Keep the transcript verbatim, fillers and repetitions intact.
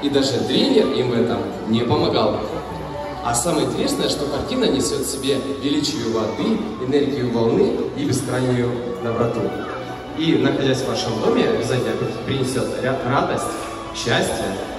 И даже тренер им в этом не помогал. А самое интересное, что картина несет в себе величие воды, энергию волны и бескрайнюю доброту. И, находясь в вашем доме, обязательно принесет радость, счастье